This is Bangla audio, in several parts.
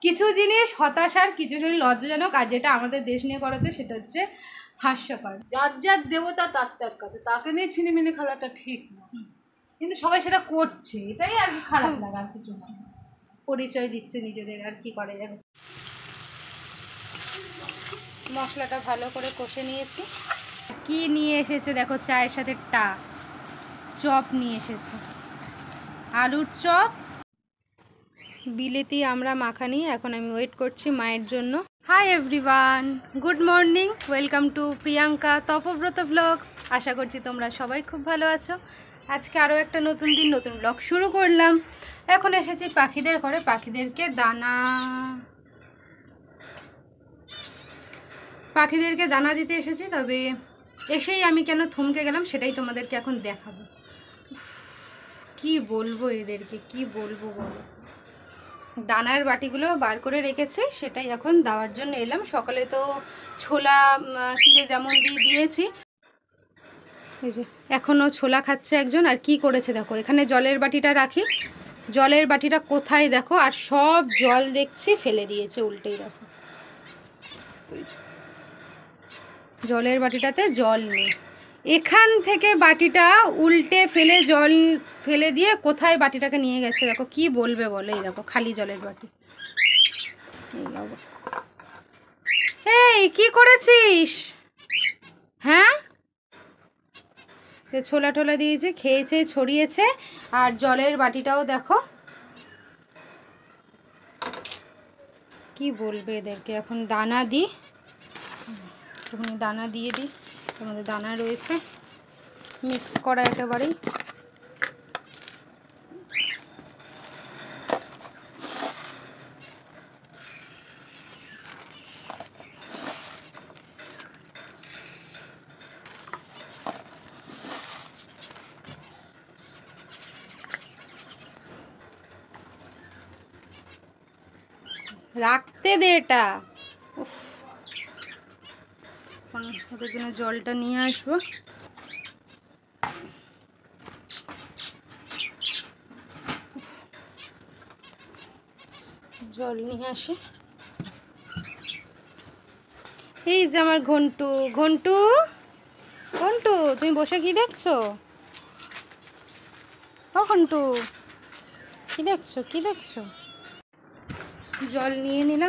কিছু জিনিস হতাশার, কিছু জিনিস লজ্জাজনক, আর যেটা আমাদের দেশ নিয়ে করাতে সেটা হচ্ছে হাস্যকর। যার যার দেবতা তার তার কাছে, তাকে নিয়ে ছিনিমিনি খেলাটা ঠিক না, কিন্তু সবাই সেটা করছে, এটাই আর কি খারাপ লাগে, আর কিছু না। পরিচয় দিচ্ছে নিজেদের, আর কি করা যাবে। মশলাটা ভালো করে কষে নিয়েছি। কি নিয়ে এসেছে দেখো, চায়ের সাথে চপ নিয়ে এসেছে, আলুর চপ, বিলেতি আমরা মাখানি। এখন আমি ওয়েট করছি মায়ের জন্য। Hi everyone, good morning, welcome to Priyanka Tapobrata blogs. আশা করছি তোমরা সবাই খুব ভালো আছো। আজকে আরও একটা নতুন দিন, নতুন ব্লগ শুরু করলাম। এখন এসেছি পাখিদের ঘরে, পাখিদেরকে দানা দিতে এসেছি। তবে এসেই আমি কেন থমকে গেলাম সেটাই তোমাদেরকে এখন দেখাবো। কি বলবো এদেরকে, কি বলবো বলো। দানার বাটিগুলো বার করে রেখেছি, সেটাই এখন দেওয়ার জন্য এলাম। সকালে তো ছোলা চিড়ে যেমন দিয়েছি, এই যে এখনও ছোলা খাচ্ছে একজন। আর কি করেছে দেখো, এখানে জলের বাটিটা রাখি, জলের বাটিটা কোথায় দেখো, আর সব জল দেখছি ফেলে দিয়েছে উল্টেই। দেখো জলের বাটিটাতে জল নেই, এখান থেকে বাটিটা উল্টে ফেলে জল ফেলে দিয়ে কোথায় বাটিটাকে নিয়ে গেছে দেখো। কি বলবে বলো, এই দেখো খালি জলের বাটি, এই অবস্থা। এই কি করেছিস? হ্যাঁ, ছোলা টোলা দিয়েছে, খেয়েছে, ছড়িয়েছে। আর জলের বাটিটাও দেখো। কি বলবে এদেরকে। এখন দানা দিই, দানা দিয়ে দিই। আমাদের দানা রয়েছে মিক্স করা একেবারেই। রাখতে দে এটা। ওদের জন্য জলটা নিয়ে আসবো। জল নিয়ে আসে। এই যে আমার ঘন্টু, ঘন্টু, ঘন্টু তুমি বসে কি দেখছো? ও ঘন্টু, কি দেখছো, কি দেখছো? জল নিয়ে নিলাম।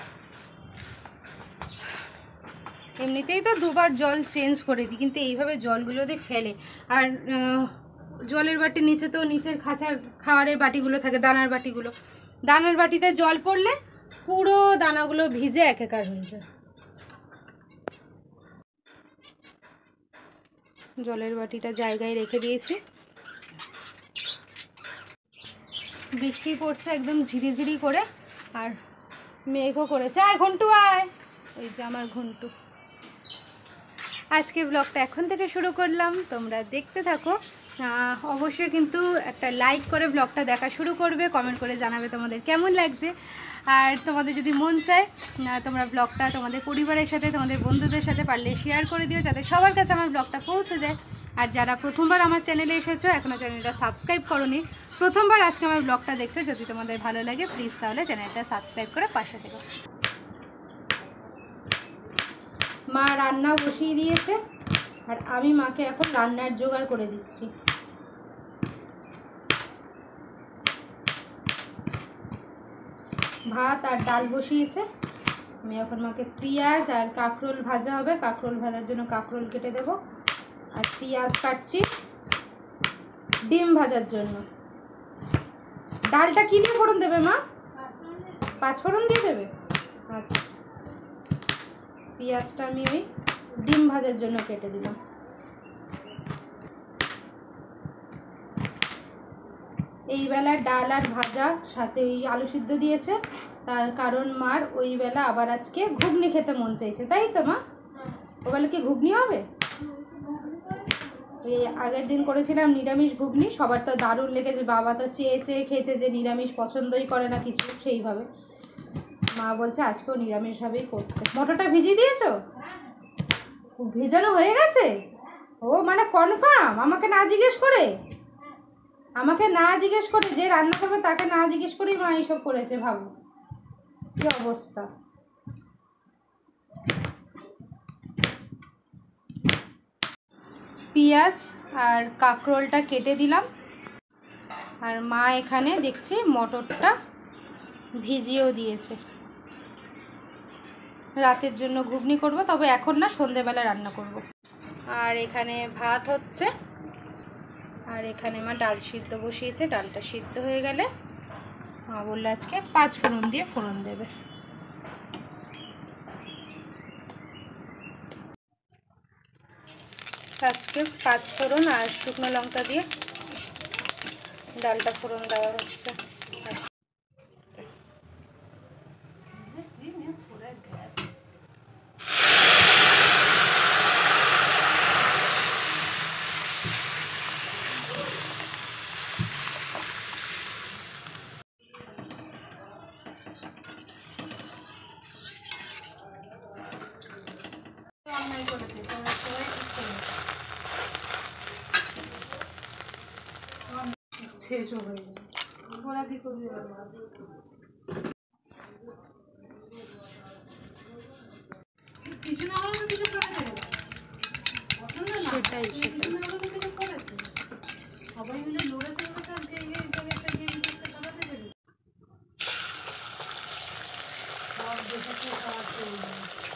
এমনিতেই তো দুবার জল চেঞ্জ করে দিই, কিন্তু এইভাবে জলগুলো দিয়ে ফেলে। আর জলের বাটির নিচে তো নিচের খাঁচার খাওয়ারের বাটিগুলো থাকে, দানার বাটিগুলো, দানার বাটিতে জল পড়লে পুরো দানাগুলো ভিজে একাকার হয়ে যায়। জলের বাটিটা জায়গায় রেখে দিয়েছি। বৃষ্টি পড়ছে একদম ঝিরিঝিরি করে, আর মেঘও করেছে। আয় ঘন্টু আয়, এই যে আমার ঘন্টু। আজকে ব্লগটা এখন থেকে শুরু করলাম, তোমরা দেখতে থাকো। অবশ্যই কিন্তু একটা লাইক করে ব্লগটা দেখা শুরু করবে, কমেন্ট করে জানাবে তোমাদের কেমন লাগছে। আর তোমাদের যদি মন চায় তোমরা ব্লগটা তোমাদের পরিবারের সাথে, তোমাদের বন্ধুদের সাথে পারলে শেয়ার করে দিও, যাতে সবার কাছে আমার ব্লগটা পৌঁছে যায়। আর যারা প্রথমবার আমার চ্যানেলে এসেছো, এখনও চ্যানেলটা সাবস্ক্রাইব করোনি, প্রথমবার আজকে আমার ব্লগটা দেখছো, যদি তোমাদের ভালো লাগে প্লিজ তাহলে চ্যানেলটা সাবস্ক্রাইব করে পাশে থেকো। মা রান্না বসিয়ে দিয়েছে, আর আমি মাকে এখন রান্নার জোগাড় করে দিচ্ছি। ভাত আর ডাল বসিয়েছে, আমি এখন মাকে পেঁয়াজ আর কাঁকরোল ভাজা হবে, কাঁকরোল ভাজার জন্য কাঁকরোল কেটে দেব। আর পেঁয়াজ কাটছি ডিম ভাজার জন্য। ডালটা কি দিয়ে ফোড়ন দেবে মা? পাঁচফোড়ন দিয়ে দেবে। আচ্ছা, পেঁয়াজটা আমি ওই ডিম ভাজার জন্য কেটে দিলাম। এই বেলা ডাল আর ভাজা সাথে ওই আলু সিদ্ধ দিয়েছে, তার কারণ মার ওই বেলা আবার আজকে ঘুগনি খেতে মন চাইছে, তাই তো মা? ওবেলা কি ঘুগনি হবে? এই আগের দিন করেছিলাম নিরামিষ ঘুগনি, সবার তো দারুণ লেগেছে। বাবা তো চেয়ে চেয়ে খেয়েছে, যে নিরামিষ পছন্দই করে না কিছু, সেইভাবে মা বলছে আজকেও নিরামিষভাবেই করতে। মটরটা ভিজিয়ে দিয়েছো? ভেজানো হয়ে গেছে? ও মানে কনফার্ম, আমাকে না জিজ্ঞেস করে, আমাকে না জিজ্ঞেস করে, যে রান্না করবে তাকে না জিজ্ঞেস করেই মা এইসব করেছে, ভাবো। কি অবস্থা। পেঁয়াজ আর কাঁকরোলটা কেটে দিলাম, আর মা এখানে দেখছি মটরটা ভিজিয়েও দিয়েছে। রাতের জন্য ঘুগনি করব, তবে এখন না, সন্ধেবেলা রান্না করব। আর এখানে ভাত হচ্ছে, আর এখানে মা ডাল সিদ্ধ বসিয়েছে। ডালটা সিদ্ধ হয়ে গেলে মা বললো আজকে 5 ফোড়ন দিয়ে ফোড়ন দেবে। আজকে 5 ফোড়ন আর শুকনো লঙ্কা দিয়ে ডালটা ফোড়ন দেওয়া হচ্ছে। শেষ হয়ে যাবে ঘোরা দিয়ে করবি। কিছু না হলে কিছু করে দেবে, সেটাই সেটাই। সবাই মিলে লড়ে চলবে, তার যে একটা গেম করতে চালাতে দেবে, সব দেশে খারাপ চলে যাবে।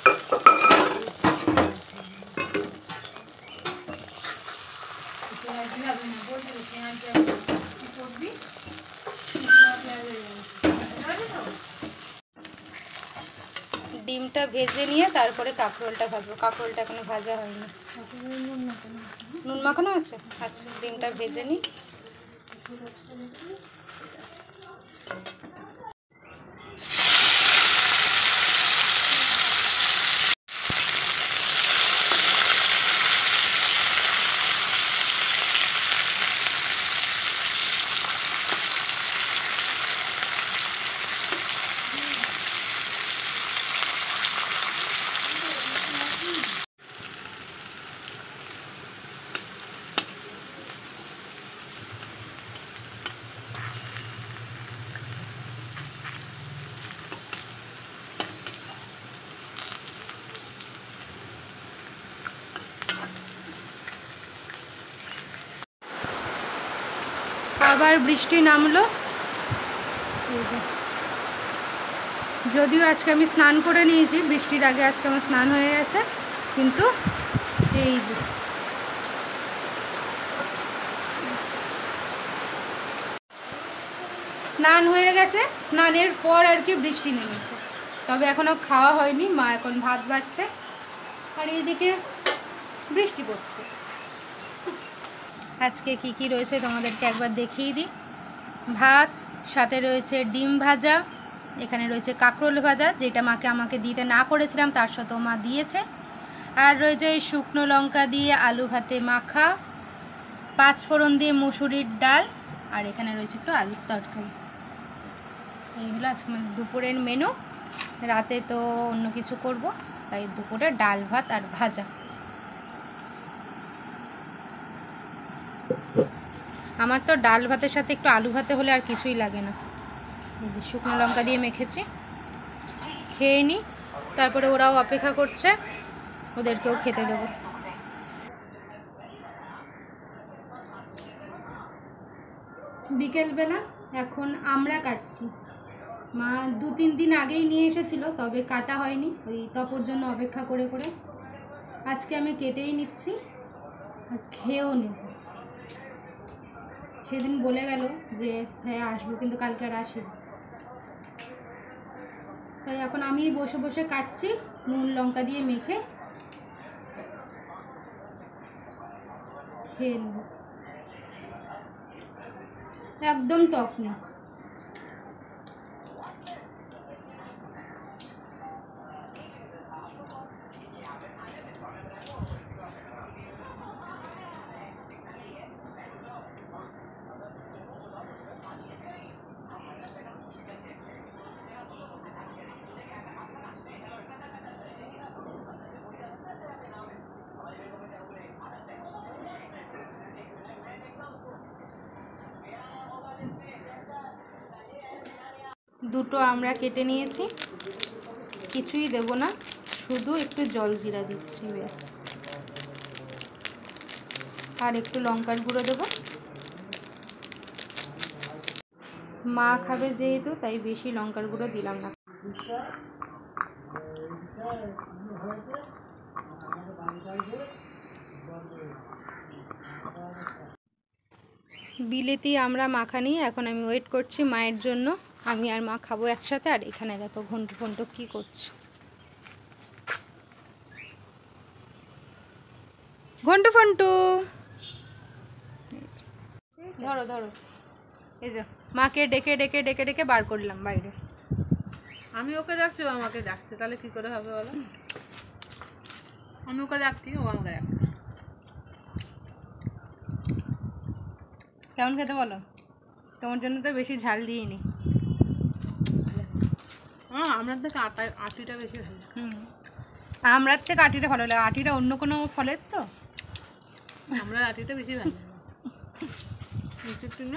যাবে না বলতে পেঁয়াজ কি করবি, ডিমটা ভেজে নিয়ে তারপরে কাঁকরোলটা ভাজবো। কাঁকরোলটা এখনো ভাজা হয়নি। নুন মাখানো আছে? আচ্ছা, ডিমটা ভেজে নিই। আবার বৃষ্টি নামলো। যদিও আজকে আমি স্নান করে নিয়েছি, বৃষ্টির আগে আজকে আমার স্নান হয়ে গেছে, কিন্তু এই যে স্নান হয়ে গেছে, স্নানের পর আর কি বৃষ্টি নেমেছে। তবে এখনও খাওয়া হয়নি, মা এখন ভাত বাড়ছে, আর এইদিকে বৃষ্টি পড়ছে। আজকে কি কি রয়েছে তোমাদেরকে একবার দেখিয়ে দিই। ভাত, সাথে রয়েছে ডিম ভাজা, এখানে রয়েছে কাঁকরোল ভাজা, যেটা মাকে আমাকে দিতে না করেছিলাম, তার সাথেও মা দিয়েছে। আর রয়েছে শুকনো লঙ্কা দিয়ে আলু ভাতে মাখা, 5 ফোড়ন দিয়ে মুসুরির ডাল, আর এখানে রয়েছে একটু আলুর তরকারি। এই হলো আজকে মানে দুপুরের মেনু। রাতে তো অন্য কিছু করব, তাই দুপুরে ডাল ভাত আর ভাজা। আমার তো ডাল ভাতের সাথে একটু আলু ভাতে হলে আর কিছুই লাগে না। শুকনো লঙ্কা দিয়ে মেখেছি, খেয়ে নিই, তারপরে ওরাও অপেক্ষা করছে, ওদেরকেও খেতে দেবো। বিকেলবেলা এখন আমরা কাটছি। মা 2-3 দিন আগেই নিয়ে এসেছিল, তবে কাটা হয়নি, ওই তপর জন্য অপেক্ষা করে করে আজকে আমি কেটেই নিচ্ছি আর খেয়েও নেব। সেদিন বলে গেল যে হ্যাঁ আসবো, কিন্তু কালকে আর আসি, তাই এখন আমি বসে বসে কাটছি, নুন লঙ্কা দিয়ে মেখে খেয়ে নেব। একদম টক না। দুটো আমরা কেটে নিয়েছি, কিছুই দেব না, শুধু একটু জল জিরা দিচ্ছি ব্যাস। আর একটু লঙ্কার গুঁড়ো দেবো, মা খাবে যেহেতু তাই বেশি লঙ্কার গুঁড়ো দিলাম না। বিলেতি আমরা মাখানি, এখন আমি ওয়েট করছি মায়ের জন্য। আমি আর মা খাবো একসাথে। আর এখানে দেখো ঘন্টু ফন্টু কী করছে, ঘন্টু ফন্টু ধরো ধরো। এই যে মাকে ডেকে ডেকে ডেকে ডেকে বার করলাম বাইরে। আমি ওকে ডাকছি, ও আমাকে ডাকছে, তাহলে কি করে হবে বলো? আমি ওকে ডাকছি, ও আমাকে ডাকছে। কেমন খেতে বলো? তোমার জন্য তো বেশি ঝাল দিইনি। আমরা থেকে আটিটা বেশি ভালো। আমরার থেকে আটিটা ভালো লাগে, আটিটা অন্য কোনো ফলের তো। আমরা আটিটা বেশি ভালো লাগে না,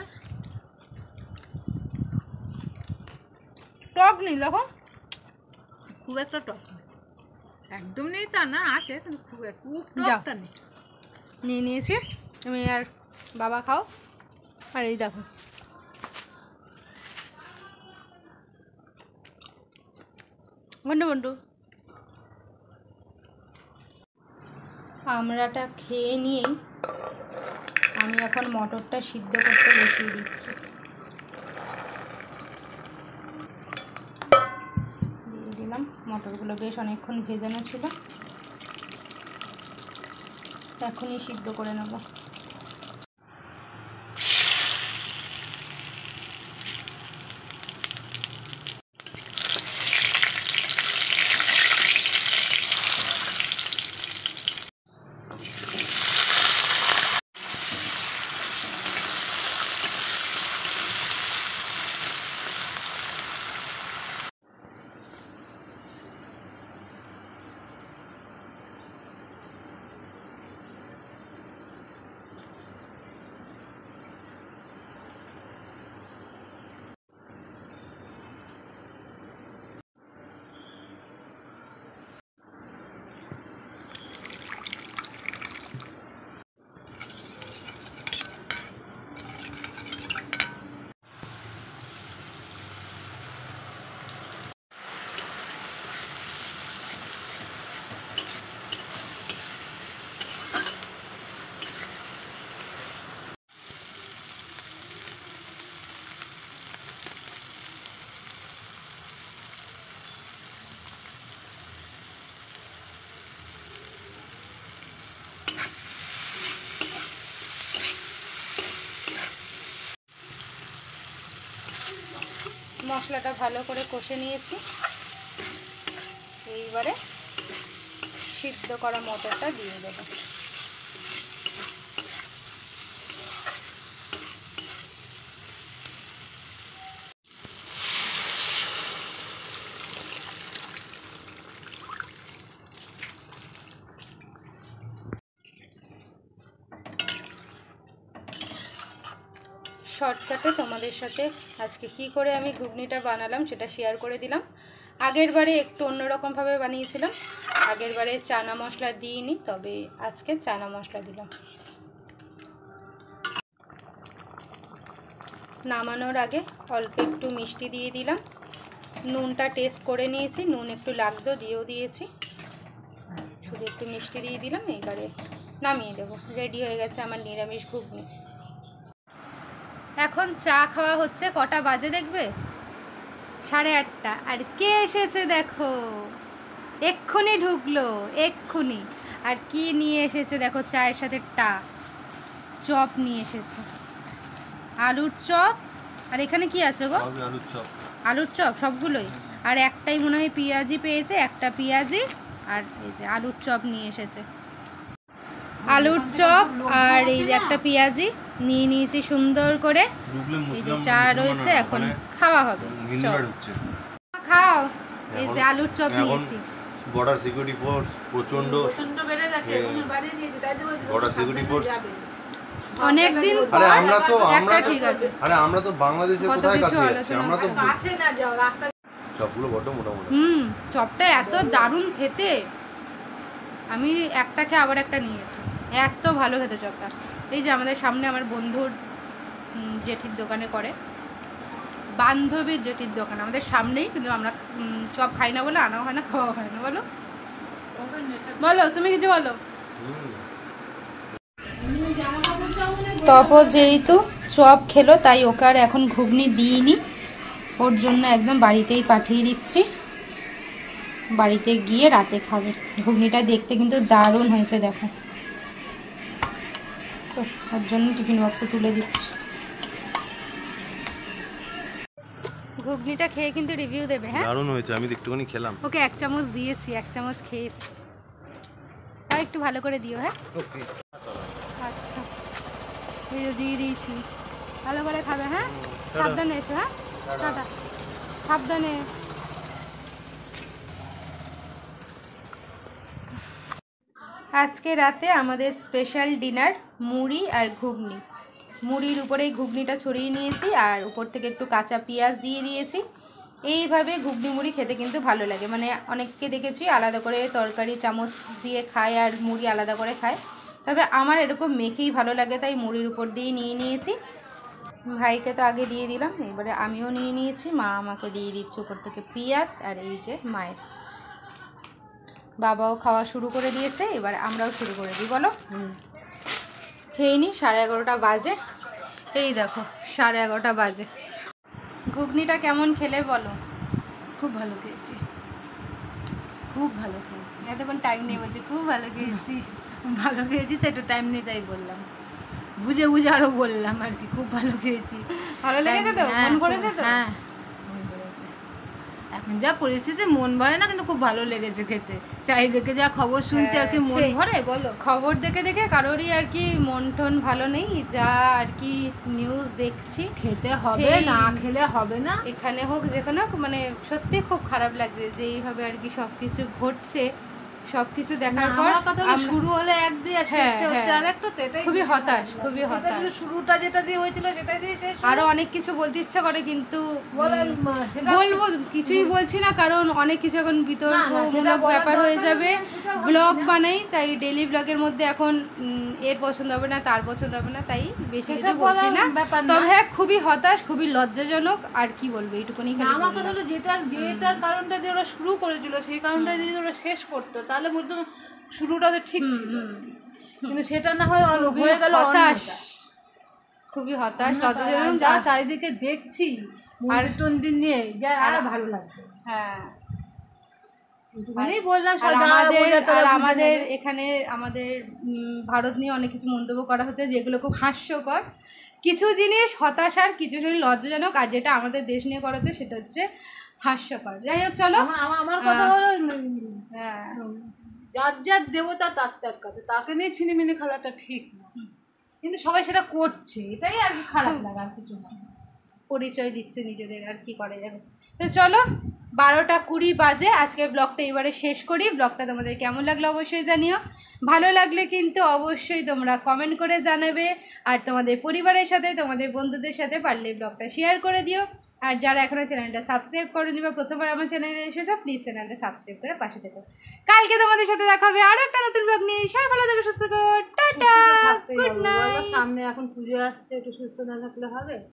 টক নেই দেখো, খুব একটা টক নেই, একদম নেই তা না, আছে কিন্তু খুব টকটা নেই। নিয়ে নিয়েছি আমি আর বাবা খাও। আর এই দেখো বন্ধু বন্ধু আমরাটা খেয়ে নিয়েই আমি এখন মটরটা সিদ্ধ করতে বসিয়ে দিচ্ছি। দিয়ে দিলাম, মটরগুলো বেশ অনেকক্ষণ ভেজানো ছিল, এখনই সিদ্ধ করে নেব। মশলাটা ভালো করে কষে নিয়েছি, এইবারে সিদ্ধ করা মটরটা দিয়ে দেবো। শর্টকাটে তোমাদের সাথে আজকে কি করে আমি ঘুগনিটা বানালাম সেটা শেয়ার করে দিলাম। আগের বারে একটু অন্যরকমভাবে বানিয়েছিলাম, আগের বারে চানা মশলা দিইনি, তবে আজকে চানা মশলা দিলাম। নামানোর আগে অল্প একটু মিষ্টি দিয়ে দিলাম, নুনটা টেস্ট করে নিয়েছি, নুন একটু লাগতো দিয়েও দিয়েছি, শুধু একটু মিষ্টি দিয়ে দিলাম। এইবারে নামিয়ে দেবো, রেডি হয়ে গেছে আমার নিরামিষ ঘুগনি। এখন চা খাওয়া হচ্ছে, কটা বাজে দেখবে? 8:30। আর কে এসেছে দেখো, এক্ষুনি ঢুকলো, এক্ষুনি। আর কি নিয়ে এসেছে দেখো, চায়ের সাথে চপ নিয়ে এসেছে, আলুর চপ। আর এখানে কি আছে গো? আলুর চপ সবগুলোই। আর একটাই মনে হয় পেঁয়াজি পেয়েছে, একটা পেঁয়াজি। আর এই যে আলুর চপ নিয়ে এসেছে, আলুর চপ আর এই যে একটা পেঁয়াজি নিয়ে নিয়েছি সুন্দর করে। এই যে চা রয়েছে, এখন খাওয়া হবে। খাও। এই যে আলুর চপ নিয়েছি। বর্ডার সিকিউরিটি ফোর্স প্রচন্ড বেড়ে গেছে, বর্ডার সিকিউরিটি ফোর্স অনেকদিন আরে আমরা তো একটা ঠিক আছে। আরে আমরা তো বাংলাদেশে কত কোথায় কিছু কাছে যাচ্ছি আলোচনা আমরা তো কাছে না যাও রাস্তা সবগুলো বড় মোটা মোটা। চপটা এত দারুণ খেতে, আমি একটা খেয়ে আবার একটা নিয়েছি, এত ভালো খেতে চপটা। এই যে আমাদের সামনে আমার বন্ধুর জেঠির দোকানে করে, বান্ধবীর জেঠির দোকান আমাদের সামনেই, কিন্তু আমরা চপ খাই না বলে আনাও হয় না, খাওয়া হয় না। বলো বলো তুমি কিছু বলো। তপো যেহেতু চপ খেলো তাই ওকে আর এখন ঘুগনি দিইনি, ওর জন্য একদম বাড়িতেই পাঠিয়ে দিচ্ছি, বাড়িতে গিয়ে রাতে খাবে। ঘুগনিটা দেখতে কিন্তু দারুণ হয়েছে দেখো, তো ওর জন্য টিফিন বক্সে তুলে দিচ্ছি। ঘুগনিটা খেয়ে কিন্তু রিভিউ দেবে। হ্যাঁ দারুণ হয়েছে, আমি একটুখানি খেলাম। ওকে 1 চামচ দিয়েছি, 1 চামচ খেয়েছি, তাই একটু ভালো করে দিও। হ্যাঁ ওকে আচ্ছা, এই যে দিয়ে দিয়েছি, ভালো করে খাবে। হ্যাঁ সাবধানে এসো। হ্যাঁ টাটা, সাবধানে। আজকে রাতে আমাদের স্পেশাল ডিনার মুড়ি আর ঘুগনি। মুড়ির উপরেই ঘুগনিটা ছড়িয়ে নিয়েছি আর উপর থেকে একটু কাঁচা পেঁয়াজ দিয়ে দিয়েছি। এইভাবে ঘুগনি মুড়ি খেতে কিন্তু ভালো লাগে, মানে অনেককে দেখেছি আলাদা করে তরকারি চামচ দিয়ে খায় আর মুড়ি আলাদা করে খায়, তবে আমার এরকম মেখেই ভালো লাগে, তাই মুড়ির উপর দিয়ে নিয়ে নিয়েছি। ভাইকে তো আগে দিয়ে দিলাম, এবারে আমিও নিয়ে নিয়েছি, মা আমাকে দিয়ে দিচ্ছে উপর থেকে পেঁয়াজ, আর এই যে মায়ের বাবাও খাওয়া শুরু করে দিয়েছে, এবার আমরাও শুরু করে দিই। বলো খেয়ে নিই, 11:30 বাজে, এই দেখো 11:30 বাজে। ঘুগনিটা কেমন খেলে বলো। খুব ভালো খেয়েছি, খুব ভালো খেয়েছি। এতক্ষণ টাইম নেই বলছে খুব ভালো খেয়েছি। ভালো খেয়েছি তো একটু টাইম নেই তাই বললাম, বুঝে বুঝে আরো বললাম আর কি। খুব ভালো খেয়েছি, ভালো লেগেছে তো, মন ভরেছে তো? হ্যাঁ মন ভরেছে। এখন যা পরিস্থিতি মন ভরে না, কিন্তু খুব ভালো লেগেছে খেতে। চারিদিকে যা খবর শুনছি আর কি, মন সেই। ভরে বলো। খবর দেখে দেখে কারোরই আর কি মন টন ভালো নেই, যা আর কি নিউজ দেখছি, খেতে হবে, সেই। না খেলে হবে না। এখানে হোক যেখানে হোক, মানে সত্যি খুব খারাপ লাগছে যে এইভাবে আর কি সব কিছু ঘটছে। সব কিছু দেখার পর আমার কথা হলো শুরু হলে এক দিয়ে আর হ্যাঁ, শেষটা হচ্ছে হ্যাঁ। আরেকটা, তো এটাই খুবই হতাশ, খুবই সেটা হতাশ। দিয়ে শুরুটা যেটা দিয়ে হয়েছিল সেটা দিয়ে শেষ হলো। আরো অনেক কিছু বলতে ইচ্ছা করে কিন্তু বলেন, সেটা- বলবো কিছুই বলছি না, কারণ অনেক কিছু এখন না, সেটা বিতর্কমূলক বলার ব্যাপার হয়ে দরকার যাবে। নেই, সেটা বলছি ব্লগ না। বানাই, তাই ডেইলি ব্লগের মধ্যে এখন এর পছন্দ হবে না, তার পছন্দ হবে না, তাই বেশি সেটা কিছু বলছি বলার না। ব্যাপার না। তবে হ্যাঁ খুবই হতাশ, খুবই লজ্জাজনক, আর কি বলবো এইটুকুনি না, খালি আমার কথা বললাম। হলো যেটার কারণটা দিয়ে ওরা শুরু করেছিল সেই কারণটা দিয়ে ওরা শেষ করতো, তাহলে বলতো শুরুটা তো ঠিক ছিল। কিন্তু সেটা না হয় খুবই হয়ে গেল হতাশ, অন্যটা। খুবই হতাশ, আর লজ্জাজনক। যা চারিদিকে দেখছি আর টন্ডি নিয়ে যা আর ভালো লাগছে। হ্যাঁ একটুখানি বললাম আর যা আমাদের বোঝার তারা বুঝে আমাদের নেবে। এখানে আমাদের ভারত নিয়ে অনেক কিছু মন্তব্য করা হচ্ছে যেগুলো খুব হাস্যকর, কিছু জিনিস হতাশার, কিছু জিনিস লজ্জাজনক, আর যেটা আমাদের দেশ নিয়ে করা হচ্ছে সেটা হচ্ছে হাস্যকর। যাই হোক চলো, আমার কথা হলো হ্যাঁ যার যার দেবতা তার তার কাছে, তাকে নিয়ে ছিনিমিনি খেলাটা ঠিক না, কিন্তু সবাই সেটা করছে, এটাই আর কি খারাপ লাগা, আর কিছু না। পরিচয় দিচ্ছে নিজেদের, আর কি করা যাবে। তো চলো 12:20 বাজে, আজকে ব্লগটা এবারে শেষ করি। ব্লগটা তোমাদের কেমন লাগলো অবশ্যই জানিও, ভালো লাগলে কিন্তু অবশ্যই তোমরা কমেন্ট করে জানাবে, আর তোমাদের পরিবারের সাথে তোমাদের বন্ধুদের সাথে পারলে ব্লগটা শেয়ার করে দিও। আর যারা এখনো চ্যানেলটা সাবস্ক্রাইব করেনি বা প্রথমবার আমার চ্যানেলে এসেছো, প্লিজ চ্যানেলটা সাবস্ক্রাইব করে পাশে থেকো। কালকে তোমাদের সাথে দেখা হবে আরো একটা নতুন ব্লগ নিয়ে। সবাই ভালো থেকো, সুস্থ থেকো, টাটা, সুস্থ তো থাকতেই গুড হবে বলো, নাইট। সামনে এখন পুজো আসছে, একটু সুস্থ না থাকলে হবে?